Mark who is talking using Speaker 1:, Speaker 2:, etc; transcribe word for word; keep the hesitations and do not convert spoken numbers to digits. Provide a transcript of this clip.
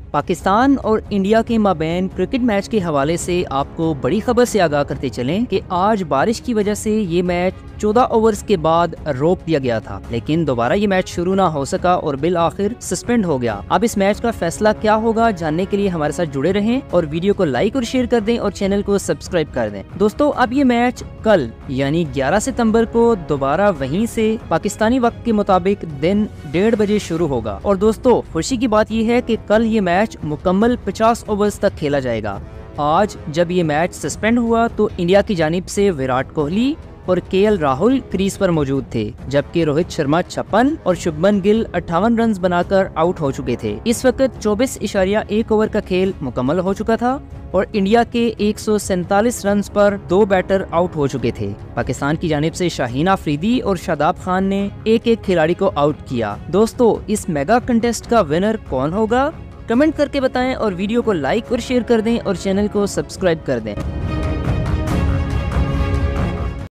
Speaker 1: पाकिस्तान और इंडिया के माबैन cricket match के हवाले से आपको बड़ी खबर से आगाह करते चलें कि आज बारिश की वजह से ये मैच चौदह ओवर्स के बाद रोक दिया गया था, लेकिन दोबारा ये मैच शुरू ना हो सका और बिल आखिर सस्पेंड हो गया। अब इस मैच का फैसला क्या होगा जानने के लिए हमारे साथ जुड़े रहें और वीडियो को लाइक और शेयर कर दें और चैनल को सब्सक्राइब कर दें। दोस्तों, अब ये मैच कल यानी ग्यारह सितंबर को दोबारा वहीं से पाकिस्तानी वक्त के मुताबिक दिन डेढ़ बजे शुरू होगा। और दोस्तों, खुशी की बात यह है कि कल ये मैच मुकम्मल पचास ओवर्स तक खेला जाएगा। आज जब ये मैच सस्पेंड हुआ तो इंडिया की जानिब से विराट कोहली और के एल राहुल क्रीज पर मौजूद थे, जबकि रोहित शर्मा छप्पन और शुभमन गिल अट्ठावन रन बनाकर आउट हो चुके थे। इस वक्त चौबीस इशारिया एक ओवर का खेल मुकम्मल हो चुका था और इंडिया के एक सौ सैंतालीस रन पर दो बैटर आउट हो चुके थे। पाकिस्तान की जानिब से शाहीन आफरीदी और शादाब खान ने एक एक खिलाड़ी को आउट किया। दोस्तों, इस मेगा कंटेस्ट का विनर कौन होगा, कमेंट करके बताएं और वीडियो को लाइक और शेयर कर दें और चैनल को सब्सक्राइब कर दें।